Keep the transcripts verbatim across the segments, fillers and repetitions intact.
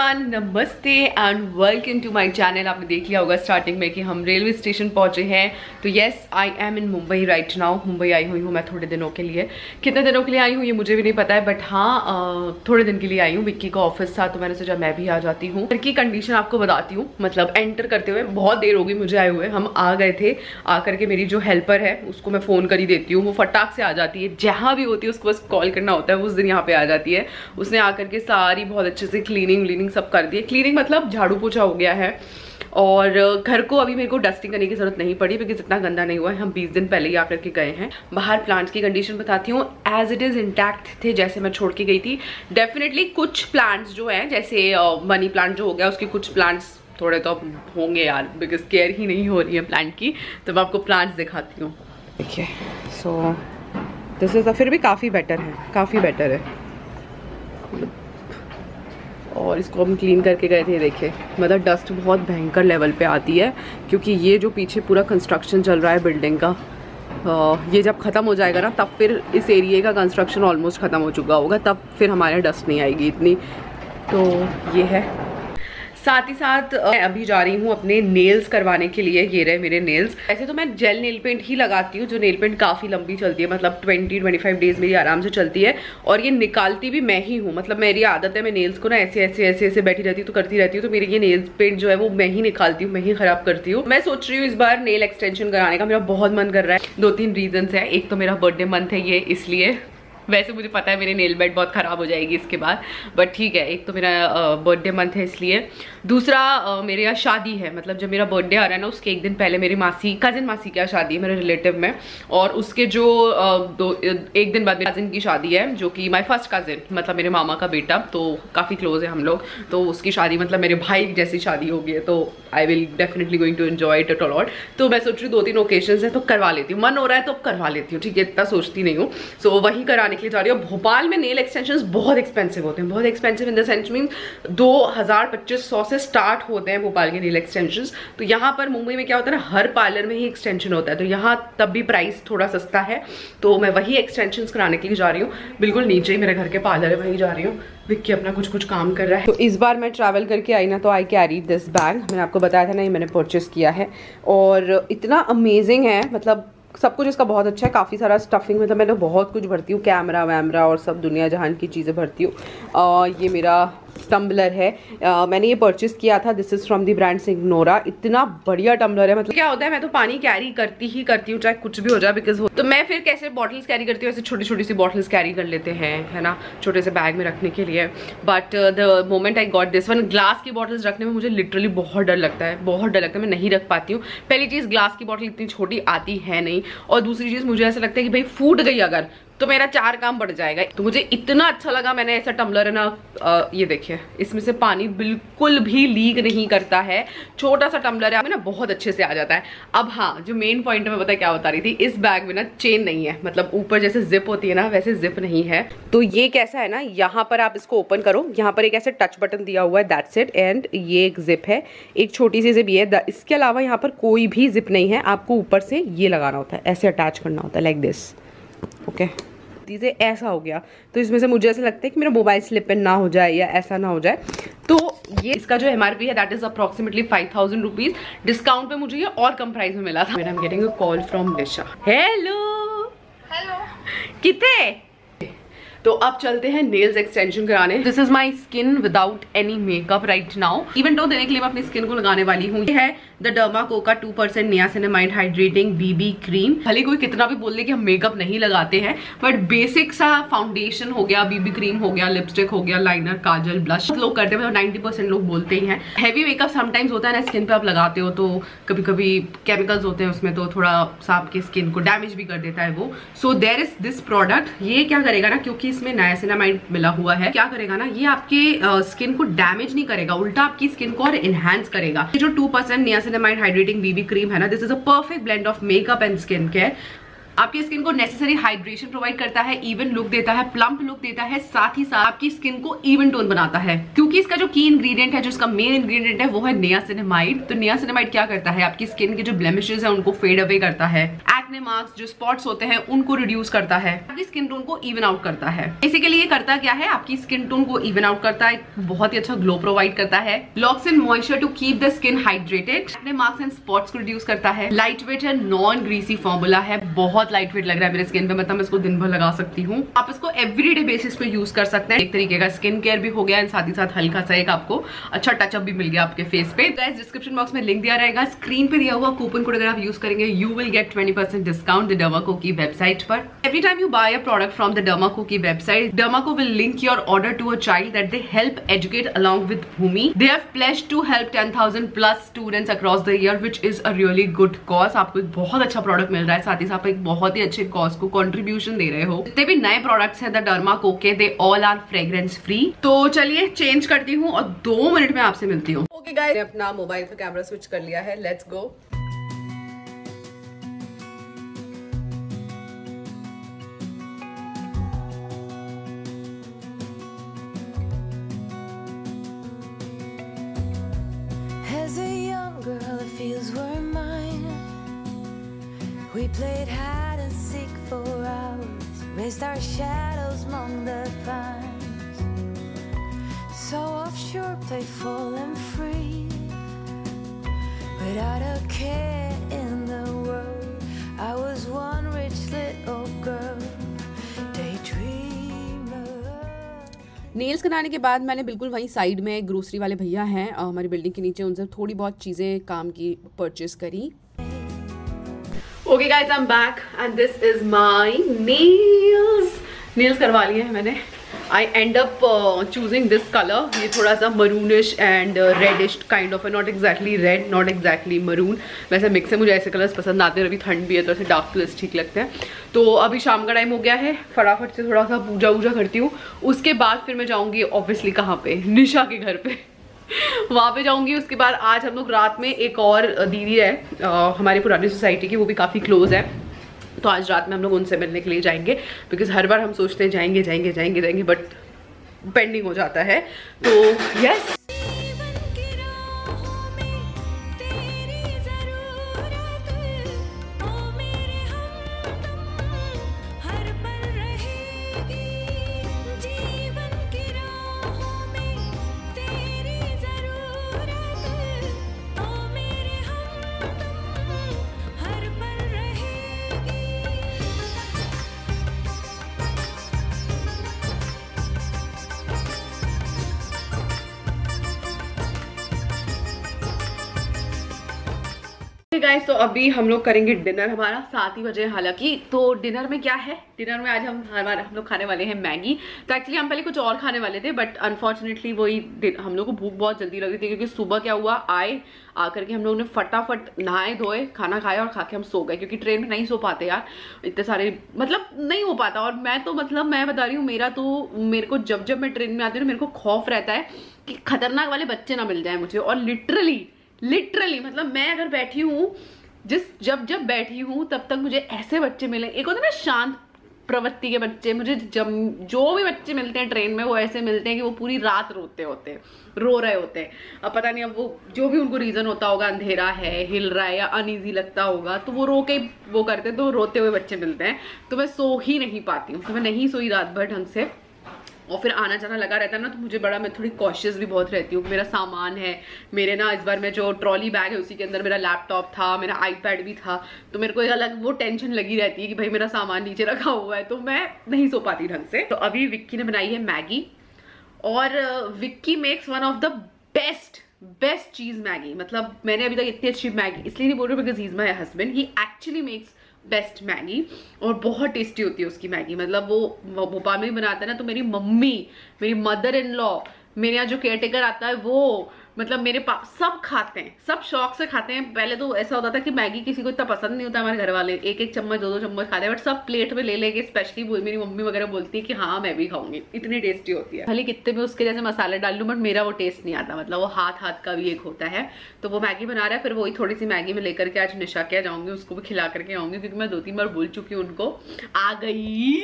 Everyone, namaste and welcome to my channel. आपने देख लिया होगा स्टार्टिंग में कि हम रेलवे स्टेशन पहुंचे हैं। तो yes, I am in Mumbai right now. Mumbai आई हुई हूँ मैं थोड़े दिनों के लिए। कितने दिनों के लिए आई हूँ ये मुझे भी नहीं पता है, बट हाँ थोड़े दिन के लिए आई हूँ। विक्की का ऑफिस था तो मैंने सोचा मैं भी आ जाती हूँ। घर की कंडीशन आपको बताती हूँ। मतलब एंटर करते हुए बहुत देर होगी मुझे आए हुए। हम आ गए थे, आकर के मेरी जो हेल्पर है उसको मैं फ़ोन कर ही देती हूँ, वो फटाक से आ जाती है। जहाँ भी होती है उसको बस कॉल करना होता है, उस दिन यहाँ पे आ जाती है। उसने आकर के सारी बहुत अच्छे से क्लीनिंग व्लीनिंग सब कर दी है। क्लीनिंग मतलब झाड़ू पोछा हो गया है। और घर को अभी मेरे को डस्टिंग करने की जरूरत नहीं पड़ी क्योंकि इतना गंदा नहीं हुआ है। हम बीस दिन पहले ही आकर के गए हैं। बाहर प्लांट्स की कंडीशन बताती हूँ। एज इट इज इंटैक्ट थे जैसे मैं छोड़ के गई थी। डेफिनेटली कुछ प्लांट्स जो हैं, जैसे मनी प्लांट जो हो गया, उसके कुछ प्लांट्स थोड़े तो अब होंगे यार, बिकॉज केयर ही नहीं हो रही है प्लांट की। तो मैं आपको प्लांट्स दिखाती हूँ। देखिए, सो दिस इज फिर भी काफ़ी बेटर है, काफ़ी बेटर है। और इसको हम क्लीन करके गए थे। देखिए, मतलब डस्ट बहुत भयंकर लेवल पे आती है क्योंकि ये जो पीछे पूरा कंस्ट्रक्शन चल रहा है बिल्डिंग का, ये जब ख़त्म हो जाएगा ना तब फिर इस एरिया का कंस्ट्रक्शन ऑलमोस्ट ख़त्म हो चुका होगा, तब फिर हमारे डस्ट नहीं आएगी इतनी। तो ये है। साथ ही साथ मैं अभी जा रही हूँ अपने नेल्स करवाने के लिए। ये रहे मेरे नेल्स। ऐसे तो मैं जेल नेल पेंट ही लगाती हूँ, जो नेल पेंट काफ़ी लंबी चलती है, मतलब ट्वेंटी ट्वेंटी फाइव डेज मेरी आराम से चलती है। और ये निकालती भी मैं ही हूँ। मतलब मेरी आदत है, मैं नेल्स को ना ऐसे ऐसे ऐसे ऐसे बैठी रहती हूँ तो करती रहती हूँ। तो मेरी ये नेल्स पेंट जो है वो मैं ही निकालती हूँ, मैं ही खराब करती हूँ। मैं सोच रही हूँ इस बार नेल एक्सटेंशन कराने का, मेरा बहुत मन कर रहा है। दो तीन रीजंस है। एक तो मेरा बर्थडे मंथ है ये, इसलिए। वैसे मुझे पता है मेरी नेल बेड बहुत ख़राब हो जाएगी इसके बाद, बट ठीक है। एक तो मेरा बर्थडे मंथ है इसलिए। दूसरा uh, मेरे यहाँ शादी है। मतलब जब मेरा बर्थडे आ रहा है ना, उसके एक दिन पहले मेरी मासी कज़िन मासी की शादी है मेरे रिलेटिव में। और उसके जो uh, दो एक दिन बाद मेरी कज़िन की शादी है, जो कि माई फर्स्ट कज़िन, मतलब मेरे मामा का बेटा। तो काफ़ी क्लोज है हम लोग। तो उसकी शादी मतलब मेरे भाई जैसी शादी होगी, तो I will definitely going to enjoy it a lot. तो मैं सोच रही हूँ दो तीन ओकेजन्स हैं तो करवा लेती हूँ। मन हो रहा है तो करवा लेती हूँ, ठीक है, इतना सोचती नहीं हूँ। सो so, वही कराने के लिए जा रही हूँ। भोपाल में नेल एक्सटेंशंस बहुत एक्सपेंसिव होते हैं, बहुत expensive in the sense mean दो हज़ार पच्चीस सौ से स्टार्ट होते हैं भोपाल के नेल एक्सटेंशंस। तो यहाँ पर मुंबई में क्या होता है ना, हर पार्लर में ही एक्सटेंशन होता है, तो यहाँ तब भी प्राइस थोड़ा सस्ता है। तो मैं वही एक्सटेंशंस कराने के लिए जा रही हूँ। बिल्कुल नीचे ही मेरे घर के पार्लर है, वहीं जा रही हूँ। विक्की अपना कुछ कुछ काम कर रहा है। तो इस बार मैं ट्रैवल करके आई ना, तो आई कैरी दिस बैग। मैंने आपको बताया था ना, ये मैंने परचेस किया है और इतना अमेजिंग है। मतलब सब कुछ इसका बहुत अच्छा है। काफ़ी सारा स्टफिंग, मतलब मैं तो बहुत कुछ भरती हूँ, कैमरा वैमरा और सब दुनिया जहान की चीज़ें भरती हूँ। ये मेरा टम्बलर है, uh, मैंने ये परचेस किया था। This is from the brand Signora. इतना बढ़िया टम्बलर है। मतलब क्या होता है, मैं तो पानी कैरी करती ही करती हूँ चाहे कुछ भी हो जाए, बिकॉज हो तो मैं फिर कैसे बॉटल्स कैरी करती हूँ, ऐसे छोटी छोटी सी बॉटल्स कैरी कर लेते हैं, है ना, छोटे से बैग में रखने के लिए। But the moment I got this one, glass की बॉटल्स रखने में मुझे लिटरली बहुत डर लगता है, बहुत डर लगता है। मैं नहीं रख पाती हूँ। पहली चीज़, ग्लास की बॉटल इतनी छोटी आती है नहीं। और दूसरी चीज़, मुझे ऐसा लगता है कि भाई फूट गई अगर तो मेरा चार काम बढ़ जाएगा। तो मुझे इतना अच्छा लगा। मैंने ऐसा टम्बलर है ना, आ, ये देखिए, इसमें से पानी बिल्कुल भी लीक नहीं करता है। छोटा सा टम्बलर है, ना बहुत अच्छे से आ जाता है। अब हाँ, जो मेन पॉइंट मैं पता क्या बता रही थी, इस बैग में ना चेन नहीं है। मतलब ऊपर जैसे जिप होती है ना, वैसे जिप नहीं है। तो ये कैसा है ना, यहाँ पर आप इसको ओपन करो, यहाँ पर एक ऐसे टच बटन दिया हुआ है, दैट्स इट। एंड ये एक जिप है, एक छोटी सी जिप ये है। इसके अलावा यहाँ पर कोई भी जिप नहीं है। आपको ऊपर से ये लगाना होता है, ऐसे अटैच करना होता है, लाइक दिस। ओके, से ऐसा हो गया। तो इसमें से मुझे ऐसा लगता है कि मेरा मोबाइल स्लिप इन ना हो जाए या ऐसा ना हो जाए। तो ये इसका जो एमआरपी है that is approximately five thousand rupees. Discount पे मुझे ये और कम प्राइस में मिला था। I am getting a call from Nisha. Hello hello, कितने? तो अब चलते हैं नेल्स एक्सटेंशन कराने। This is my skin without any makeup right now. Even टो देने के लिए मैं अपनी स्किन को लगाने वाली हूँ। ये है द डर्माकोका two percent niacinamide hydrating BB cream. भले कोई कितना भी बोल दे कि हम मेकअप नहीं लगाते हैं, बट बेसिक सा फाउंडेशन हो गया, बीबी क्रीम हो गया, लिपस्टिक हो गया, लाइनर, काजल, ब्लश लोग करते हैं। नाइन्टी परसेंट लोग बोलते ही हैं। हैवी मेकअप समटाइम्स होता है ना, स्किन पे आप लगाते हो तो कभी कभी केमिकल्स होते हैं उसमें, तो थोड़ा सा आपकी स्किन को डैमेज भी कर देता है वो। So there is this product. ये क्या करेगा ना, क्योंकि इसमें नाइसिनामाइड मिला हुआ है, क्या करेगा ना, ये आपके स्किन uh, को डैमेज नहीं करेगा, उल्टा आपकी स्किन को और एनहांस करेगा। ये जो two percent niacinamide hydrating BB cream है ना, this is a perfect blend of makeup and skin care. आपकी स्किन को नेसेसरी हाइड्रेशन प्रोवाइड करता है, इवन लुक देता है, प्लम्प लुक देता है, साथ ही साथ आपकी स्किन को इवन टोन बनाता है। क्योंकि इसका जो की इंग्रेडिएंट है, जो इसका मेन इंग्रेडिएंट है, वो है नियासिनामाइड। तो नियासिनामाइड क्या करता है, आपकी स्किन के जो ब्लेमिशेस है उनको फेड अवे करता है, एक्ने मार्क्स, जो स्पॉट्स होते हैं उनको रिड्यूस करता है, आपकी स्किन टोन को इवन आउट करता है। बेसिकली ये करता क्या है, आपकी स्किन टोन को इवन आउट करता है, बहुत ही अच्छा ग्लो प्रोवाइड करता है, locks in moisture to keep the skin hydrated, acne marks and spots को रिड्यूस करता है, लाइट वेट है, नॉन ग्रीसी फॉर्मूला है, बहुत लाइट वेट लग रहा है मेरे स्किन पे, मतलब मैं इसको दिन भर लगा सकती हूँ। आप इसको एवरीडे बेसिस पे यूज कर सकते हैं, एक तरीके का स्किन केयर भी हो गया, साथ ही साथ हल्का सा एक आपको अच्छा टचअप भी मिल गया आपके फेस पे। गाइस डिस्क्रिप्शन बॉक्स में लिंक दिया रहेगा, स्क्रीन पे दिया हुआ कूपन कोड अगर आप यूज करेंगे you will get twenty percent discount the Dermaco की वेबसाइट पर। Every time you buy a product from the Dermaco की website, Dermaco will link your order to a child that they help educate along with Bhumi. They have pledged to help ten thousand plus students across the year which is a really good cause. आपको एक बहुत अच्छा product मिल रहा है, साथ ही साथ एक बहुत ही अच्छे कॉज को कंट्रीब्यूशन दे रहे हो। जितने भी नए प्रोडक्ट्स हैं द डर्माको के, they all are fragrance free. तो चलिए चेंज करती हूँ और दो मिनट में आपसे मिलती हूँ। ओके गाइस, मैंने अपना मोबाइल का कैमरा स्विच कर लिया है, let's go. We played hide and seek for hours, raised our shadows among the pines, so offshore, playful and free, without a care in the world. I was one rich little girl, daydreamer. Nails कराने के बाद मैंने बिल्कुल वहीं side में grocery वाले भैया हैं हमारी बिल्डिंग के नीचे, उनसे थोड़ी बहुत चीज़ें काम की परचेज करी। Okay guys, I am back and this is my nails. Nails करवा लिए हैं मैंने। I end up choosing this colour, ये थोड़ा सा maroonish and reddish kind of है, not exactly red, not exactly maroon, वैसे मिक्स है। मुझे ऐसे कलर्स पसंद आते हैं, अभी ठंड भी है तो ऐसे डार्क कलर्स ठीक लगते हैं। तो अभी शाम का टाइम हो गया है, फटाफट से थोड़ा सा पूजा वूजा करती हूँ, उसके बाद फिर मैं जाऊँगी ऑब्वियसली कहाँ पे, निशा के घर पे वहाँ पे जाऊंगी। उसके बाद आज हम लोग रात में, एक और दीदी है आ, हमारी पुरानी सोसाइटी की, वो भी काफ़ी क्लोज है, तो आज रात में हम लोग उनसे मिलने के लिए जाएंगे, बिकॉज हर बार हम सोचते हैं जाएंगे जाएंगे जाएंगे जाएंगे बट पेंडिंग हो जाता है। तो यस, गाइस, तो अभी हम लोग करेंगे डिनर, हमारा सात ही बजे हालांकि। तो डिनर में क्या है, डिनर में आज हम हमारे हम लोग खाने वाले हैं मैगी। तो एक्चुअली हम पहले कुछ और खाने वाले थे, बट अनफॉर्चुनेटली वही हम लोग को भूख बहुत जल्दी लग रही थी, क्योंकि सुबह क्या हुआ, आए आकर के हम लोगों ने फटाफट नहाए धोए, खाना खाया और खा के हम सो गए, क्योंकि ट्रेन में नहीं सो पाते यार, इतने सारे मतलब नहीं हो पाता। और मैं तो मतलब मैं बता रही हूँ, मेरा तो मेरे को जब जब मैं ट्रेन में आती हूँ मेरे को खौफ रहता है कि खतरनाक वाले बच्चे ना मिल जाए मुझे। और लिटरली लिटरली मतलब मैं अगर बैठी हूँ, जिस जब जब बैठी हूँ तब तक मुझे ऐसे बच्चे मिले, एक होता है ना शांत प्रवृत्ति के बच्चे, मुझे जब जो भी बच्चे मिलते हैं ट्रेन में वो ऐसे मिलते हैं कि वो पूरी रात रोते होते हैं, रो रहे होते हैं। अब पता नहीं, अब वो जो भी उनको रीजन होता होगा, अंधेरा है, हिल रहा है या अनईजी लगता होगा, तो वो रो के वो करते हैं, तो रोते हुए बच्चे मिलते हैं। तो मैं सो ही नहीं पाती हूँ, तो मैं नहीं सोई रात भर ढंग से, और फिर आना जाना लगा रहता है ना, तो मुझे बड़ा, मैं थोड़ी कॉशियस भी बहुत रहती हूँ। मेरा सामान है, मेरे ना इस बार में जो ट्रॉली बैग है उसी के अंदर मेरा लैपटॉप था, मेरा आईपैड भी था, तो मेरे को एक अलग वो टेंशन लगी रहती है कि भाई मेरा सामान नीचे रखा हुआ है, तो मैं नहीं सो पाती ढंग से। तो अभी विक्की ने बनाई है मैगी, और Vicky makes one of the best best चीज मैगी। मतलब मैंने अभी तक इतनी अच्छी मैगी इसलिए नहीं बोल रही because he is my husband, he actually makes best Maggi, और बहुत टेस्टी होती है उसकी मैगी। मतलब वो भोपाल में ही बनाता है ना, तो मेरी मम्मी, मेरी मदर इन लॉ, मेरे यहाँ जो केयर टेकर आता है वो, मतलब मेरे पास सब खाते हैं, सब शौक से खाते हैं। पहले तो ऐसा होता था कि मैगी किसी को इतना पसंद नहीं होता, हमारे घर वाले एक एक चम्मच दो दो चम्मच खाते हैं, बट सब प्लेट में ले लेके, स्पेशली मेरी मम्मी वगैरह बोलती है कि हाँ मैं भी खाऊंगी, इतनी टेस्टी होती है। खाली कितने भी उसके जैसे मसाले डाल लूँ, बट मेरा वो टेस्ट नहीं आता, मतलब वो हाथ हाथ का भी एक होता है। तो वो मैगी बना रहा है, फिर वही थोड़ी सी मैगी में लेकर के आज निशा के जाऊंगी, उसको भी खिला करके आऊंगी, क्योंकि मैं दो तीन बार बोल चुकी हूँ उनको। आ गई,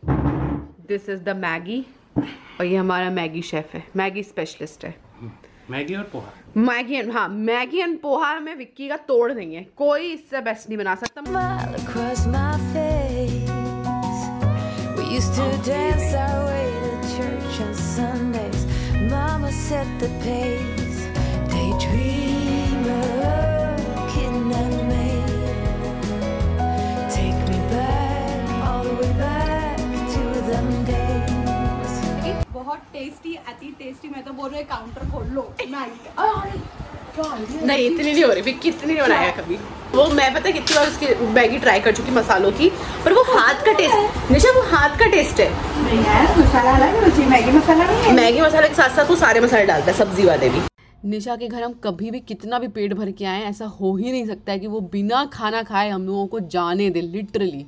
दिस इज द मैगी, और ये हमारा मैगी शेफ है, मैगी स्पेशलिस्ट है। मैगी और पोहा, मैगी एंड हाँ मैगी एंड पोहा में विक्की का तोड़ नहीं है, कोई इससे बेस्ट नहीं बना सकता। Used to dance our way to church on Sundays. Mama set the pace. Daydreamer, kidnap me. Take me back, all the way back to them days. बहुत टेस्टी, अति टेस्टी। मैं तो बोल रही हूँ काउंटर खोल लो मैगी। नहीं इतनी नहीं हो रही, विक्की इतनी नहीं बनाया कभी। वो मैं पता कितनी बार उसकी मैगी ट्राई कर चुकी मसालों की, पर वो हाथ का टेस्ट निशा, वो हाथ का टेस्ट है। नहीं यार, मसाला अलग है, मैगी मसाला नहीं है। मैगी मसाले के साथ साथ वो सारे मसाले डालता है, सब्जी वाले भी। निशा के घर हम कभी भी कितना भी पेट भर के आए, ऐसा हो ही नहीं सकता है कि वो बिना खाना खाए हम लोगों को जाने दे, लिटरली।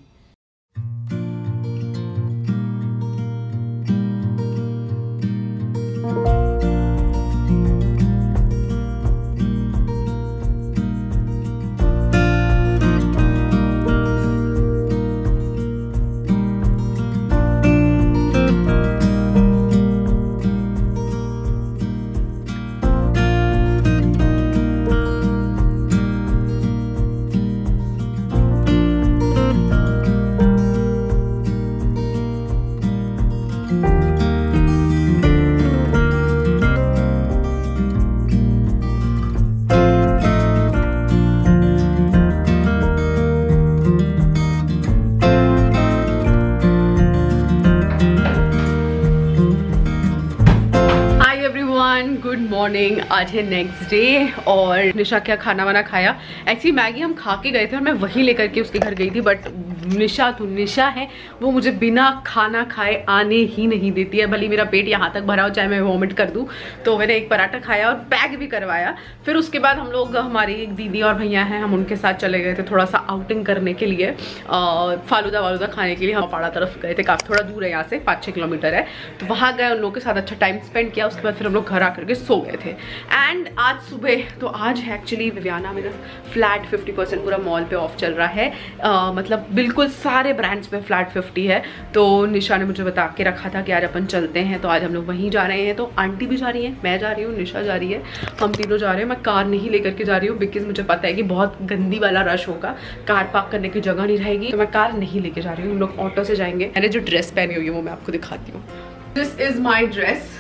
गुड मॉर्निंग, आज है नेक्स्ट डे और निशा क्या खाना वाना खाया। एक्चुअली मैगी हम खा के गए थे और मैं वही लेकर के उसके घर गई थी, बट निशा तो निशा है, वो मुझे बिना खाना खाए आने ही नहीं देती है। भले मेरा पेट यहाँ तक भरा हो, चाहे मैं वॉमिट कर दूँ। तो मैंने एक पराठा खाया और पैक भी करवाया। फिर उसके बाद हम लोग, हमारी एक दीदी और भैया हैं, हम उनके साथ चले गए थे थोड़ा सा आउटिंग करने के लिए, फालूदा वालूदा खाने के लिए। हम पाड़ा तरफ गए थे, काफ़ी थोड़ा दूर है यहाँ से, पाँच छः किलोमीटर है। तो वहाँ गए, उन लोगों के साथ अच्छा टाइम स्पेंड किया। उसके बाद फिर हम लोग घर आकर के सो गए थे। एंड आज सुबह, तो आज एक्चुअली विवियाना मेरा फ्लैट फिफ्टी परसेंट पूरा मॉल पे ऑफ चल रहा है, आ, मतलब बिल्कुल सारे ब्रांड्स पे फ्लैट फिफ्टी है। तो निशा ने मुझे बता के रखा था कि आज अपन चलते हैं, तो आज हम लोग वहीं जा रहे हैं। तो आंटी भी जा रही है, मैं जा रही हूँ, निशा जा रही है, हम तीनों जा रहे हैं। मैं कार नहीं लेकर के जा रही हूँ बिकॉज मुझे पता है कि बहुत गंदी वाला रश होगा, कार पार्क करने की जगह नहीं रहेगी, तो मैं कार नहीं लेके जा रही हूँ। हम लोग ऑटो से जाएंगे। मैंने जो ड्रेस पहनी हुई है वो मैं आपको दिखाती हूँ। दिस इज माई ड्रेस,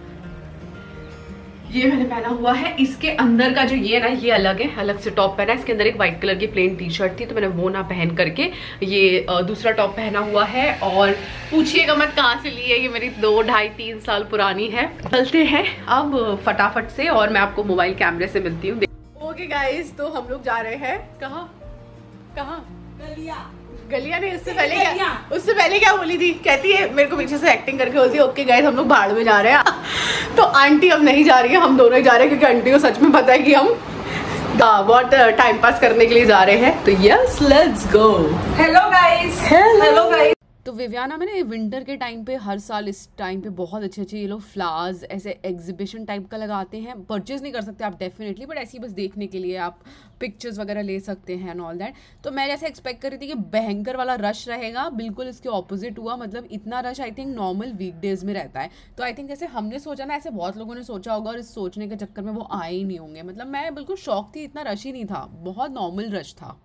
ये मैंने पहना हुआ है। इसके अंदर का जो ये ना, ये अलग है, अलग से टॉप पहना है। इसके अंदर एक व्हाइट कलर की प्लेन टी शर्ट थी, तो मैंने वो ना पहन करके ये दूसरा टॉप पहना हुआ है। और पूछिएगा मत कहाँ से ली है, ये मेरी दो ढाई तीन साल पुरानी है। चलते हैं अब फटाफट से और मैं आपको मोबाइल कैमरे से मिलती हूँ। ओके गाइज, तो हम लोग जा रहे हैं कहाँ कहाँ गलिया गलिया नहीं, उससे पहले क्या उससे पहले क्या बोली थी, कहती है मेरे को पीछे से एक्टिंग करके बोलती है ओके गाइस हम लोग भाड़ में जा रहे हैं। तो आंटी अब नहीं जा रही है, हम दोनों ही जा रहे हैं, क्योंकि आंटी को सच में पता है कि हम बहुत टाइम पास करने के लिए जा रहे हैं। तो yes let's go. Hello guys, hello guys. तो विवियाना में ना विंटर के टाइम पे हर साल इस टाइम पे बहुत अच्छे अच्छे ये लोग फ्लावर्स ऐसे एग्जीबिशन टाइप का लगाते हैं। परचेज नहीं कर सकते आप डेफिनेटली, बट ऐसी बस देखने के लिए आप पिक्चर्स वगैरह ले सकते हैं एंड ऑल दैट। तो मैं जैसे एक्सपेक्ट कर रही थी कि भयंकर वाला रश रहेगा, बिल्कुल इसके ऑपोजिट हुआ। मतलब इतना rush I think normal weekdays में रहता है। तो आई थिंक जैसे हमने सोचा ना, ऐसे बहुत लोगों ने सोचा होगा और इस सोचने के चक्कर में वो आए ही नहीं होंगे। मतलब मैं बिल्कुल शॉक थी, इतना रश ही नहीं था, बहुत नॉर्मल रश था।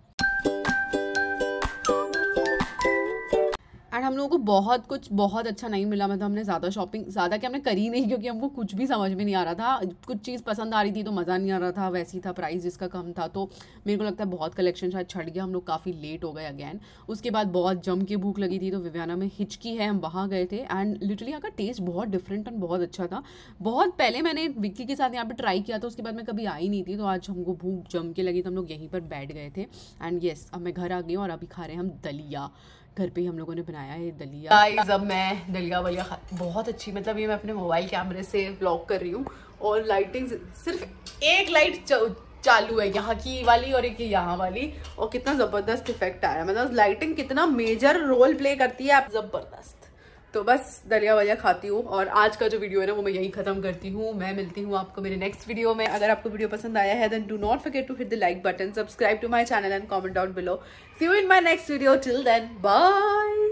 एंड हम लोगों को बहुत कुछ बहुत अच्छा नहीं मिला। मतलब हमने ज़्यादा शॉपिंग ज़्यादा क्या हमने करी नहीं, क्योंकि हमको कुछ भी समझ में नहीं आ रहा था। कुछ चीज़ पसंद आ रही थी तो मज़ा नहीं आ रहा था, वैसी था, प्राइस जिसका कम था। तो मेरे को लगता है बहुत कलेक्शन शायद छट गया, हम लोग काफ़ी लेट हो गए अगैन। उसके बाद बहुत जम के भूख लगी थी, तो विवियाना में हिचकी है, हम वहाँ गए थे। एंड लिटरली यहाँ का टेस्ट बहुत डिफरेंट एंड बहुत अच्छा था। बहुत पहले मैंने विक्की के साथ यहाँ पर ट्राई किया था, उसके बाद मैं कभी आई नहीं थी। तो आज हमको भूख जम के लगी तो हम लोग यहीं पर बैठ गए थे। एंड येस, अब मैं घर आ गई हूँ और अभी खा रहे हैं हम दलिया। घर पे ही हम लोगों ने बनाया है दलिया। गाइस अब मैं दलिया वलिया खा, बहुत अच्छी, मतलब ये मैं अपने मोबाइल कैमरे से व्लॉग कर रही हूँ। और लाइटिंग सिर्फ एक लाइट चालू है, यहाँ की वाली और एक यहाँ वाली, और कितना ज़बरदस्त इफेक्ट आ रहा है। मतलब लाइटिंग कितना मेजर रोल प्ले करती है, आप ज़बरदस्त। तो बस दलिया वलिया खाती हूँ और आज का जो वीडियो है ना वो मैं यहीं खत्म करती हूँ। मैं मिलती हूँ आपको मेरे नेक्स्ट वीडियो में। अगर आपको वीडियो पसंद आया है then do not forget to hit the like button, subscribe to my channel and comment down below. See you in my next video, till then bye.